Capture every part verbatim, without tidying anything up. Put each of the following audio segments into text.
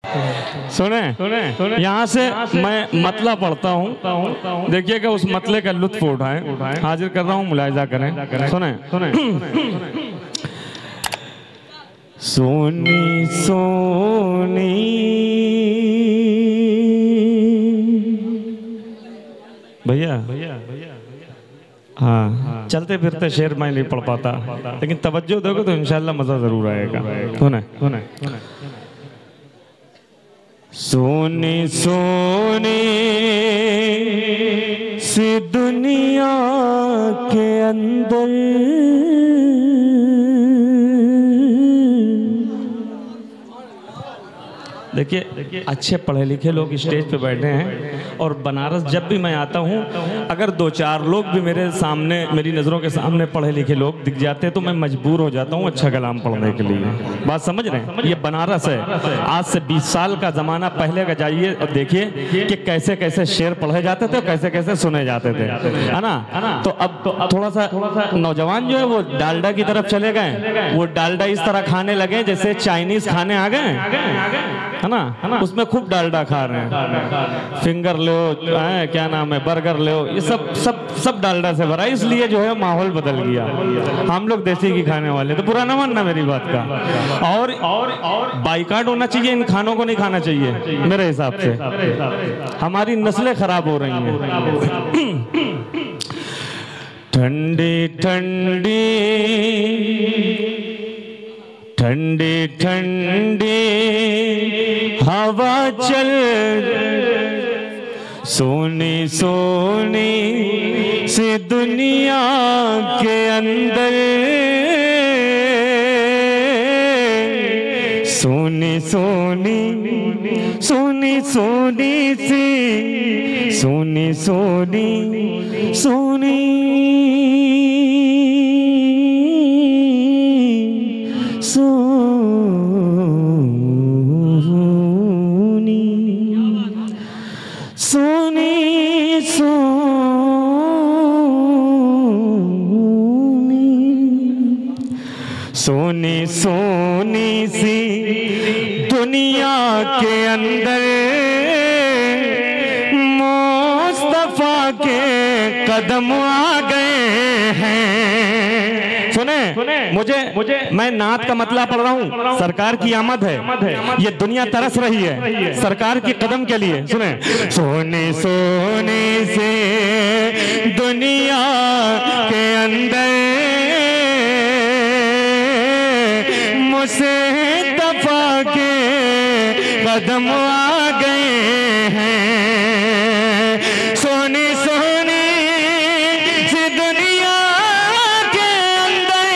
सुने सुने यहाँ से मैं मतला पढ़ता हूँ, देखिएगा उस मतले का लुत्फ उठाएं। हाजिर कर रहा हूँ, मुलाहिजा करें। सुने सुने सोनी सोनी भैया भैया भैया हाँ, चलते फिरते शेर मैं नहीं पढ़ पाता, लेकिन तवज्जो दोगे तो इंशाल्लाह मजा जरूर आएगा। सुने सुने सोने सोने से दुनिया के अंदर देखिए अच्छे पढ़े लिखे लोग स्टेज पे बैठे हैं, और बनारस जब भी मैं आता हूँ अगर दो चार लोग भी मेरे सामने, मेरी नज़रों के सामने पढ़े लिखे लोग दिख जाते हैं तो मैं मजबूर हो जाता हूँ अच्छा कलाम पढ़ने के लिए। बात समझ रहे हैं? ये बनारस है। आज से बीस साल का ज़माना पहले का जाइए और देखिए कि कैसे कैसे शेर पढ़े जाते थे, कैसे कैसे सुने जाते थे, है ना। तो अब तो अब थोड़ा सा नौजवान जो है वो डालडा की तरफ चले गए, वो डालडा इस तरह खाने लगे जैसे चाइनीज खाने आ गए, है ना, उसमें खूब डालडा खा रहे हैं। फिंगर लो, क्या नाम है, बर्गर लो, ये सब सब सब डालडा से भरा, इसलिए जो है माहौल बदल गया। हम लोग देसी की खाने वाले, तो बुरा ना मानना मेरी बात का। और और और बाइकाट होना चाहिए, इन खानों को नहीं खाना चाहिए मेरे हिसाब से, हमारी नस्लें खराब हो रही हैं। ठंडी ठंडी ठंडी ठंडी हवा चल, सोनी सोनी से दुनिया के अंदर, सोनी सोनी सोनी सोनी सी, सोनी सोनी सोनी सोनी सोनी सी दुनिया के अंदर, मुस्तफा के कदम आ गए हैं। सुने सुने मुझे मुझे मैं नात का मतला पढ़ रहा हूँ। सरकार की आमद है, ये दुनिया तरस रही है सरकार के कदम के लिए। सुने सोने सोने से दुनिया के अंदर, मुस्तफा के कदम आ गए हैं। सोनी सोनी से दुनिया के अंदर,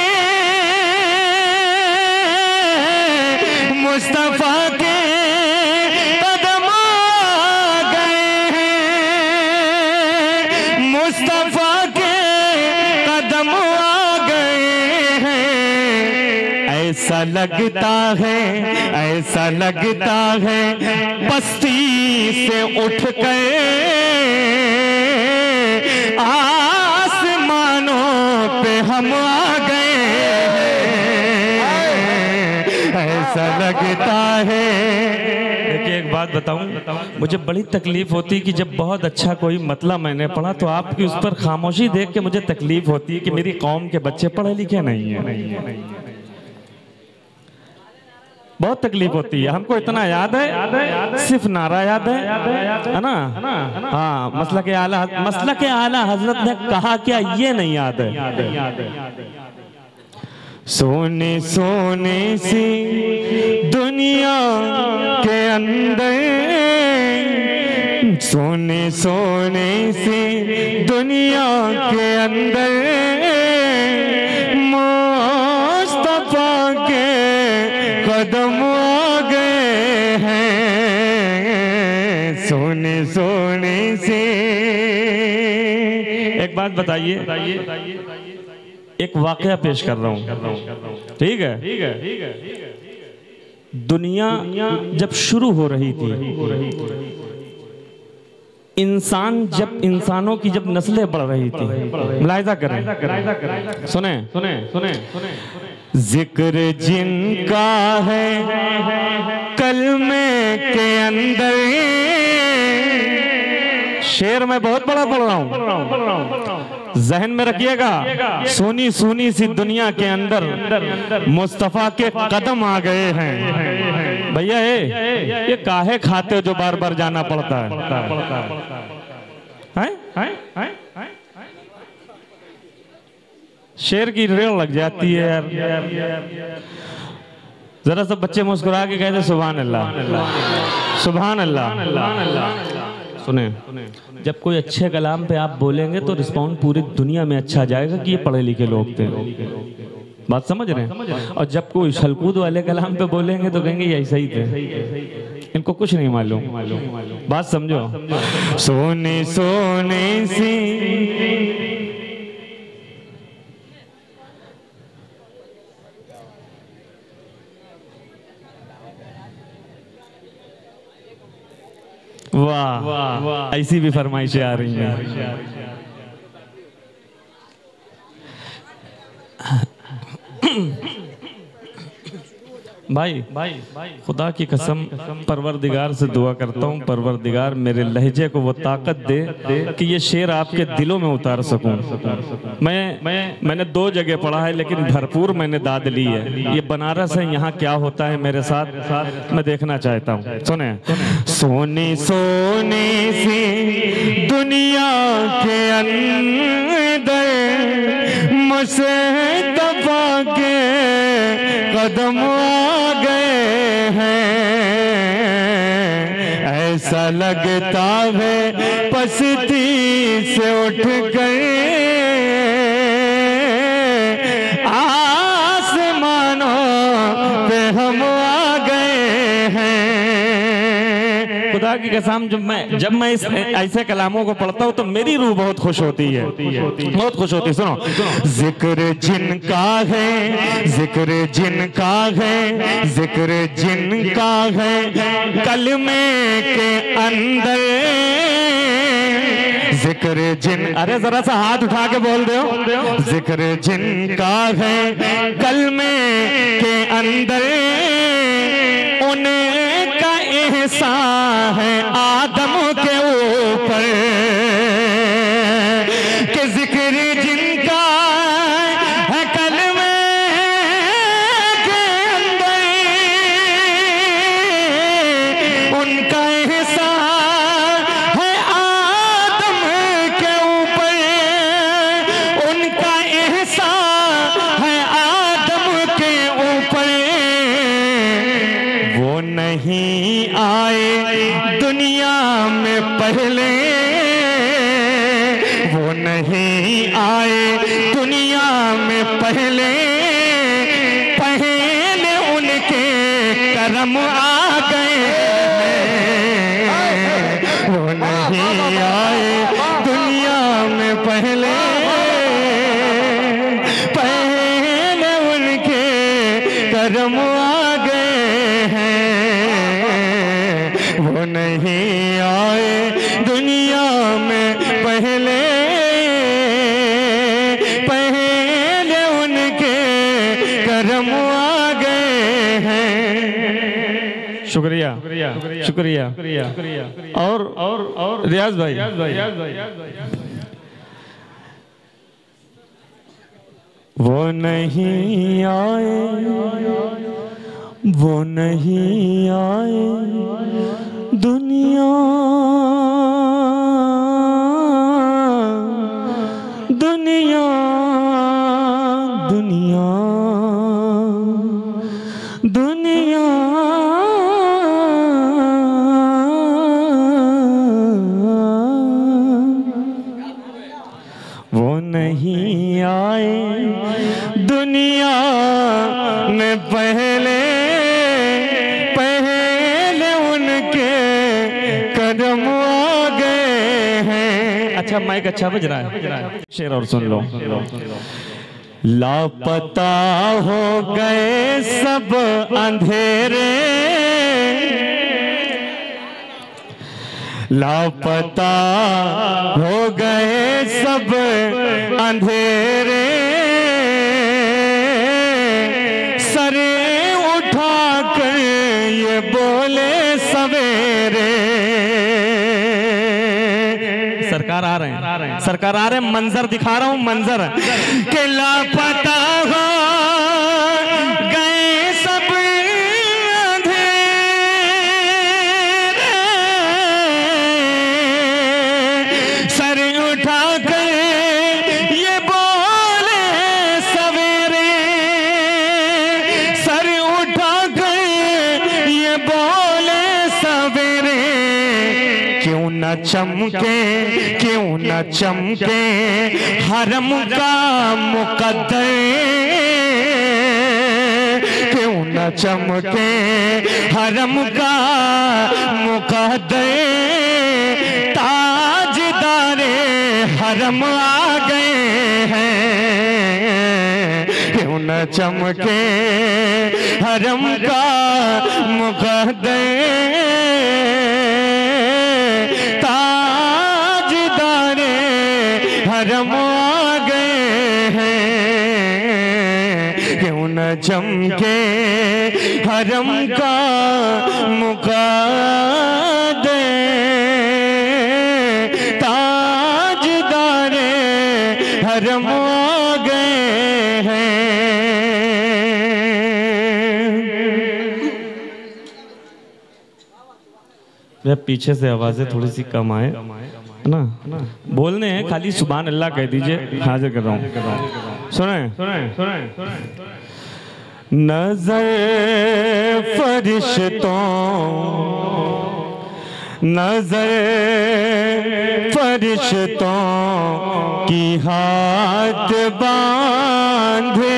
मुस्तफा के कदम आ गए हैं, मुस्तफा के कदम आ गए हैं। ऐसा लगता है, ऐसा लगता है बस्ती से उठ गए, आसमानों पे हम आ गए हैं। ऐसा लगता है। देखिए एक बात बताऊं, मुझे बड़ी तकलीफ होती है कि जब बहुत अच्छा कोई मतला मैंने पढ़ा तो आपकी उस पर खामोशी देख के मुझे तकलीफ होती है कि मेरी कौम के बच्चे पढ़े लिखे नहीं है। बहुत तकलीफ होती है। हमको इतना याद है, सिर्फ नारा याद है, है ना। हाँ, मसला के आला मसला के आला हजरत ने कहा क्या, ये नहीं याद है। सोने सोने सी दुनिया के अंदर, सोने सोने सी दुनिया के अंदर, मुस्तफा के कदम आ गए हैं। सोने सोने से एक बात बताइए, एक वाकया पेश कर रहा हूँ, ठीक है? ठीक है, ठीक है। दुनिया जब शुरू हो रही थी इंसान जब इंसानों की जब नस्लें बढ़ रही थी, मुलाहिजा करें, सुने सुने सुने जिक्र जिनका है कलमे के अंदर, शेर मैं बहुत बड़ा पढ़ रहा हूँ, जहन में रखिएगा। सोनी सोनी सी दुनिया के अंदर मुस्तफा के कदम आ गए हैं। भैया ये ये काहे खाते हो जो बार बार जाना पड़ता है? हैं? हैं? हैं? हैं? शेर की रेल लग जाती है यार। जरा सब बच्चे मुस्कुरा के कहते सुभान अल्लाह, सुभान अल्लाह। सुने, जब कोई अच्छे कलाम पे आप बोलेंगे तो रिस्पॉन्ड पूरी दुनिया में अच्छा जाएगा कि ये पढ़े लिखे लोग थे। बात समझ रहे हैं? और जब कोई छलकूद वाले कलाम पे बोलेंगे तो कहेंगे ये ऐसा ही थे, इनको कुछ नहीं मालूम। बात समझो। सोने सोने सी वाह वाह, ऐसी भी फरमाइशें आ रही हैं। भाई भाई खुदा की कसम परवरदिगार से दुआ करता हूँ, परवरदिगार मेरे लहजे को वो ताकत दे कि ये शेर आपके दिलों में उतार सकूं। मैं मैं मैंने दो जगह पढ़ा है लेकिन भरपूर मैंने दाद ली है। ये बनारस है, यहाँ क्या होता है मेरे साथ मैं देखना चाहता हूँ। सुने, सोनी सोनी सी दुनिया के अंदर मुस्तफा के कदम आ गए हैं, ऐसा लगता है पस्ती से उठ गए आसमानों पे हम आ गए हैं। खुदा की कसम जब मैं जब मैं इस ऐसे कलामों को पढ़ता हूँ तो मेरी रूह बहुत खुश होती है, बहुत खुश होती है। सुनो, जिक्र जिनका है, जिक्र जिनका है, जिक्र जिनका है कलमे के अंदर, जिक्र जिन, अरे जरा सा हाथ उठा के बोल दो, जिक्र जिनका है कलमे के अंदर, उनका एहसान है आदम के ऊपर, कि जिक्र जिनका है कलमे के अंदर, उनका एहसान है आदम के ऊपर, उनका एहसान है आदम के ऊपर। वो नहीं आए दुनिया में पहले, वो नहीं आए दुनिया में पहले, पहले उनके करम आ गए हैं। वो नहीं आए दुनिया में पहले, पहले उनके करम आ गए हैं। वो नहीं आए दुनिया में पहले, पहले उनके करम आ गए हैं। शुक्रिया शुक्रिया शुक्रिया। और और और रियाज भाई, वो नहीं आए, वो नहीं आए दुनिया, दुनिया दुनिया दुनिया, वो नहीं आए दुनिया में पहले, पहले उनके कदम आ गए हैं। अच्छा माइक अच्छा बज रहा है, शेर और सुन लो। लापता हो गए सब अंधेरे, लापता हो गए सब अंधेरे, सरे उठा कर ये बोले सवेरे। सरकार आ रहे हैं, सरकार आ रहे हैं, मंजर दिखा रहा हूं, मंजर के लापता हो गए सब अंधेरे, सर उठा कर ये बोले सवेरे, सर उठा कर ये बोले सवेरे। क्यों न चमके, क्यों न चमके हरम का मुकद्दर, क्यों न चमके हरम का मुकद्दर। ताजदारे हरम आ गए हैं, क्यों न चमके हरम का मुकद्दर। हरम आ गए हैं, क्यों न चमके हरम का मुकद्दर। ताजदारे हरम आ गए हैं। मैं पीछे से आवाजें थोड़ी सी कम आए ना, बोलने हैं खाली सुभान अल्लाह कह दीजिए, हाजिर कर रहा हूँ। सुने सुने सुने सुने। नजर फरिश्तों, नजर फरिश्तों की हाथ बांधे,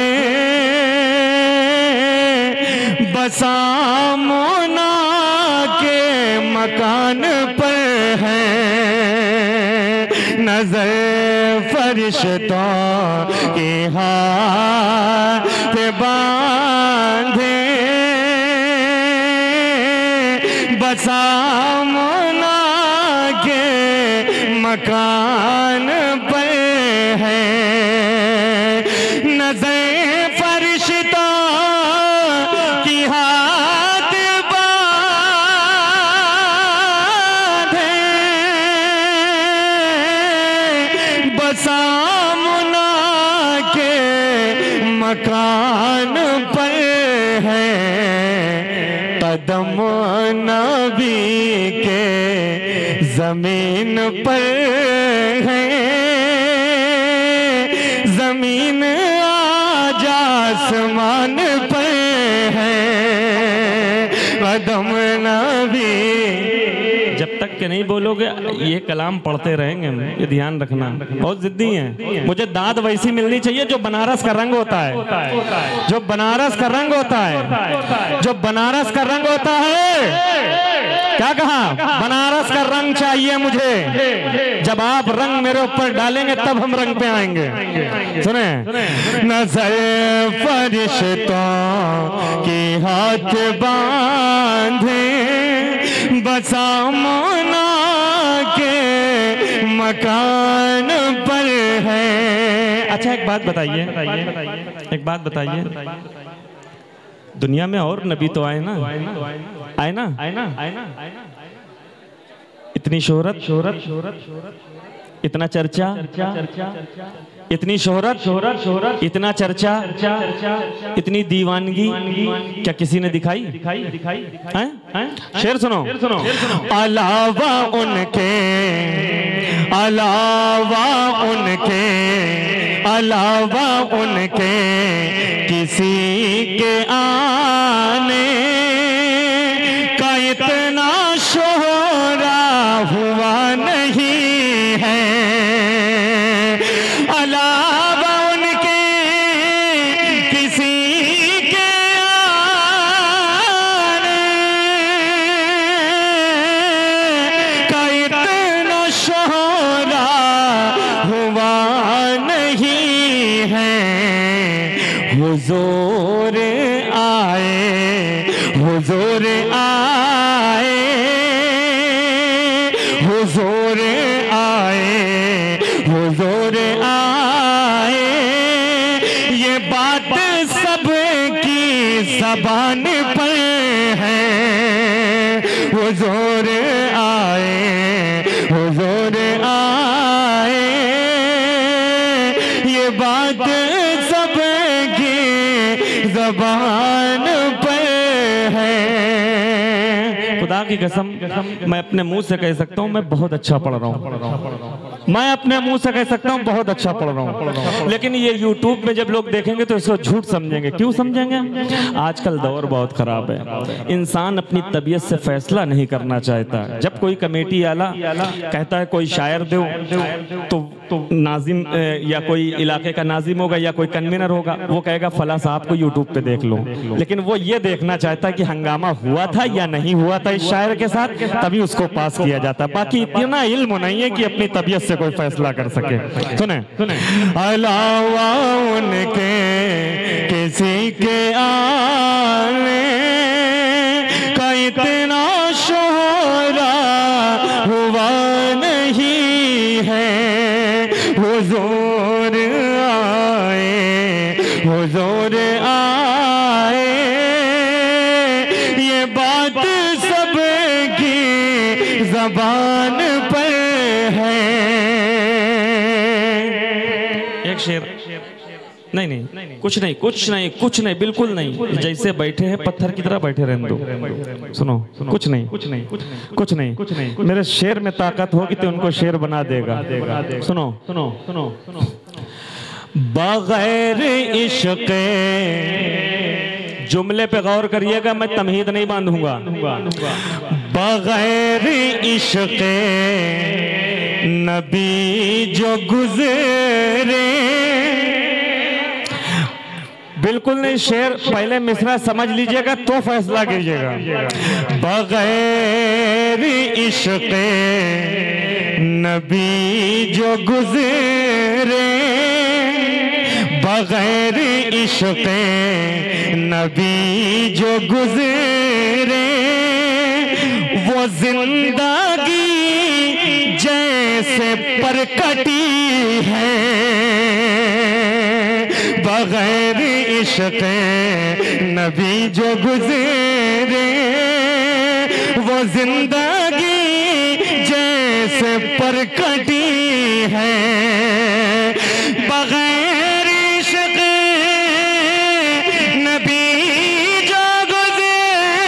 बसामुना के मकान पर है। नजर फरिश्तों के हाथ बांधे, बसामुना के मकान पर है। नजर फरिश्तों की हाथ बांधे, बसामुना के मकान पर है। कदम नबी के जमीन पर है, जमीन आज आसमान पर है। कदम नबी, जब तक के नहीं बोलोगे ये कलाम पढ़ते रहेंगे, ये ध्यान रखना। बहुत जिद्दी हैं, मुझे दाद वैसी मिलनी चाहिए जो बनारस का रंग होता है, जो बनारस का रंग होता है, जो बनारस का रंग होता है। क्या कहा? बनारस का रंग चाहिए मुझे। जब आप रंग मेरे ऊपर डालेंगे तब हम रंग पे आएंगे। सुने, नजर फरिश्तों की हाथ बांधे, बसामुना के मकान पर है। अच्छा एक बात बताइए, एक बात बताइए, दुनिया में और नबी तो आए ना, आए ना, आए ना, आए ना, इतनी शोहरत, शोहरत, शोहरत, इतना चर्चा, इतनी शोहरत, शोहरत, शोहरत, इतना चर्चा, इतनी दीवानगी क्या किसी ने दिखाई? दिखाई, दिखाई, हैं? शेर सुनो, सुनो। अलावा उनके, अलावा उनके, अलावा उनके किसी के आने का इतना शोहरा हुआ नहीं है। अलावा उनके किसी के आने का इतना शोहरा हुआ नहीं है। हुजूर आए, हुजूर आए, हुजूर आए, हुजूर आए, ये बात सबकी ज़बान पे है। खुदा की कसम मैं अपने मुंह से कह सकता हूँ मैं बहुत अच्छा पढ़ रहा हूँ, मैं अपने मुंह से कह सकता हूँ बहुत अच्छा पढ़ रहा हूँ, लेकिन ये यूट्यूब में जब लोग देखेंगे तो इसको झूठ समझेंगे। क्यों समझेंगे? आजकल दौर बहुत खराब है, इंसान अपनी तबीयत से फैसला नहीं करना चाहता। जब कोई कमेटी आला कहता है कोई शायर दो, तो, तो नाजिम या कोई इलाके का नाजिम होगा या कोई कन्वीनर होगा, वो कहेगा फला साहब को यूट्यूब पे देख लो, लेकिन वो ये देखना चाहता है कि हंगामा हुआ था या नहीं हुआ था इस शायर के साथ, तभी उसको पास किया जाता। बाकी इतना इल्म नहीं है कि अपनी तबीयत से कोई फैसला कर सके। सुने सुने अलावा उनके किसी के आने का इतना शोहरा हुआ नहीं है। हुजूर आए, हुजूर आए, ये बात सबकी ज़बान पर है। एक शेर नहीं नहीं कुछ नहीं कुछ नहीं कुछ नहीं बिल्कुल नहीं, जैसे बैठे हैं पत्थर की तरह बैठे रहने दो। सुनो कुछ नहीं कुछ नहीं कुछ नहीं कुछ नहीं मेरे शेर में ताकत होगी तो उनको शेर बना देगा। सुनो सुनो सुनो सुनो बगैर इश्क़, जुमले पे गौर करिएगा, मैं तमहीद नहीं बांधूंगा। बगैर इश्क़ नबी जो गुज़रे, बिल्कुल नहीं शेर, पहले मिसरा समझ लीजिएगा तो फैसला कीजिएगा। बगैर इश्क़ नबी जो गुज़रे, बगैर इश्क़ नबी जो गुज़रे, वो जिंदगी जैसे परकटी है। बगैर इश्क़ नबी जो गुज़रे, वो जिंदगी जैसे परकटी है। बगैर इश्क़ नबी जो गुज़रे,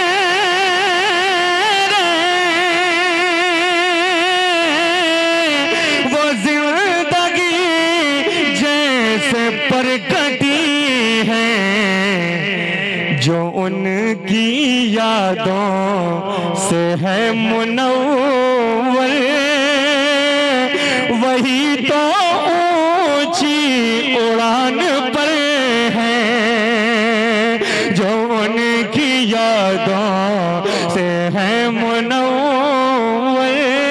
वो जिंदगी जैसे परकटी है। जो उनकी यादों से है मुनव्वर, वही तो ऊंची उड़ान पर है। जो उनकी यादों से है मुनव्वर,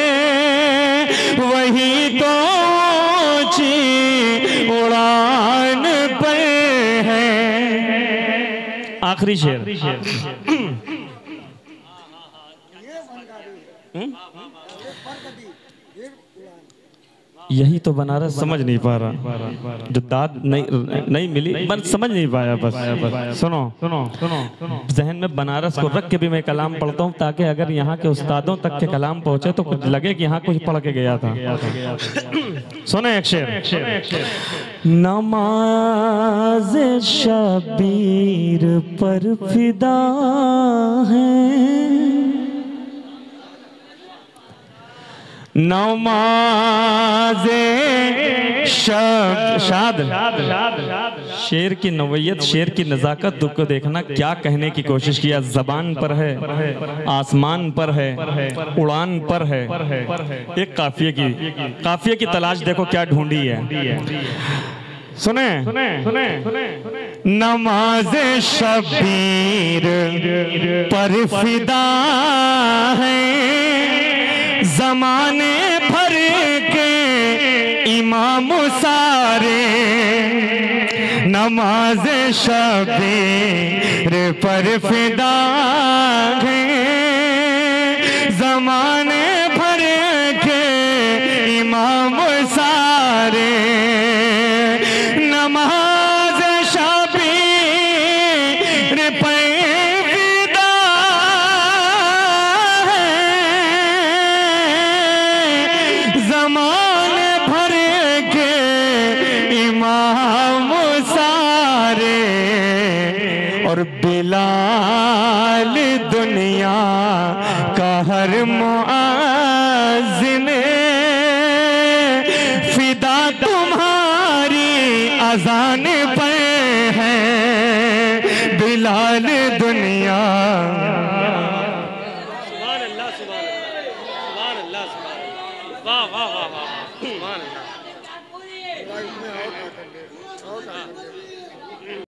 वही तो ऊंची उड़ान पर है। आखिरी शेर, यही तो बनारस समझ नहीं पा रहा, जो दाद नहीं नहीं मिली बस समझ नहीं पाया। बस सुनो सुनो सुनो सुनो जहन में बनारस को रख के भी मैं कलाम पढ़ता हूँ, ताकि अगर यहाँ के उस्तादों तक के कलाम पहुँचे तो कुछ लगे कि यहाँ कुछ पढ़ के गया था। सुने एक शेर, नमाज शबीर पर फिदा है, नमाज़े शाद शाद शेर की नवैयत, शेर की नज़ाकत दुख को देखना, क्या कहने की कोशिश किया। ज़बान पर है, आसमान पर है, उड़ान पर है। एक काफिये की काफिये की तलाश देखो क्या ढूंढी है। सुने सुने सुने सुने नमाज़े शबीर पर फिदा है, ज़माने भर के इमाम सारे, नमाज शबीर पर फिदा है, ज़माने भर के इमाम सारे। नमाज शबीर पर फिदा है, और बिलाल दुनिया का हर मुअज्जिन फिदा तुम्हारी अज़ान पर है। बिलाल दुनिया सुभान अल्लाह, सुभान अल्लाह, सुभान अल्लाह, सुभान अल्लाह, वाह वाह वाह वाह, सुभान अल्लाह।